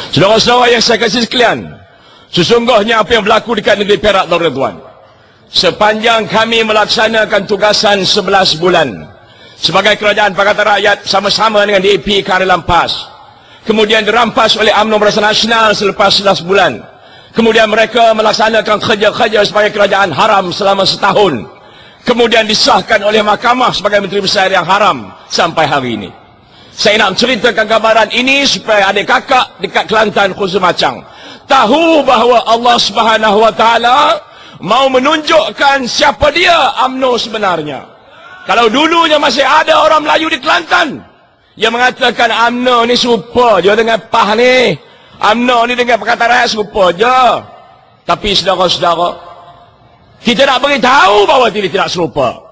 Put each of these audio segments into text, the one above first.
Saudara-saudara yang saya kasih sekalian, sesungguhnya apa yang berlaku dekat negeri Perak Darul Ridwan, sepanjang kami melaksanakan tugasan 11 bulan sebagai kerajaan Pakatan Rakyat sama-sama dengan DAP Karilam PAS, kemudian dirampas oleh UMNO Barisan Nasional selepas 11 bulan, kemudian mereka melaksanakan kerja-kerja sebagai kerajaan haram selama setahun, kemudian disahkan oleh mahkamah sebagai Menteri Besar yang haram sampai hari ini. Saya nak menceritakan gambaran ini supaya adik kakak dekat Kelantan khusus Macang tahu bahawa Allah Subhanahu Wa Taala mau menunjukkan siapa dia UMNO sebenarnya. Kalau dulunya masih ada orang Melayu di Kelantan yang mengatakan UMNO ni serupa je dengan PAS ni, UMNO ni dengan Pakatan Rakyat serupa je. Tapi saudara-saudara, kita nak beritahu bahawa tidak serupa.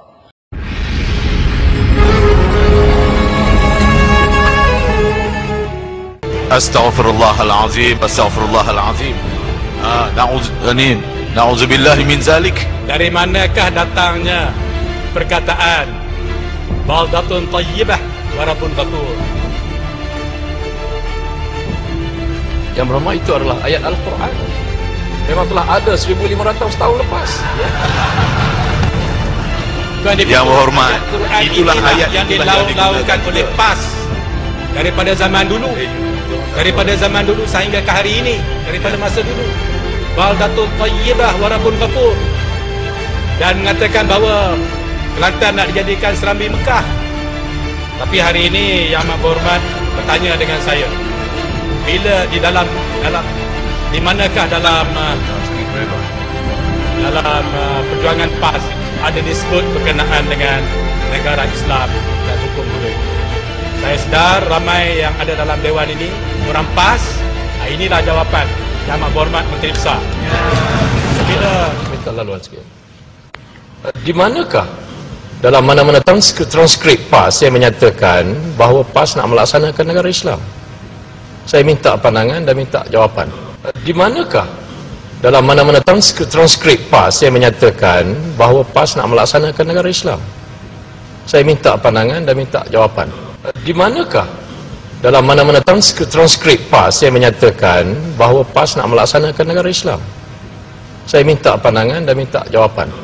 Astaghfirullahalazim, astaghfirullahalazim. Na'udzubillahi min zalik. Dari manakah datangnya perkataan baldatun tayyibah wa rabbun ghafur? Yang pertama itu adalah ayat Al-Quran. Memang telah ada 1500 tahun lepas. Yang berhormat, itulah ayat yang dilaut-lautkan oleh PAS daripada zaman dulu. Daripada zaman dulu sehingga ke hari ini, daripada masa dulu. Baldatun tayyibah wa rabbun ghafur. Dan mengatakan bahawa Kelantan nak dijadikan Serambi Mekah. Tapi hari ini Yang Amat Berhormat bertanya dengan saya, bila di manakah dalam perjuangan PAS ada disebut berkenaan dengan negara Islam dan hukum kulit? Saya sedar ramai yang ada dalam dewan ini orang PAS. Inilah jawapan Yang Amat Berhormat Menteri Besar. Bila minta laluan sikit. Di manakah dalam mana-mana transkrip PAS yang menyatakan bahawa PAS nak melaksanakan negara Islam? Saya minta pandangan dan minta jawapan. Di manakah dalam mana-mana transkrip PAS yang menyatakan bahawa PAS nak melaksanakan negara Islam? Saya minta pandangan dan minta jawapan. Di manakah dalam mana-mana transkrip PAS yang menyatakan bahawa PAS nak melaksanakan negara Islam? Saya minta pandangan dan minta jawapan.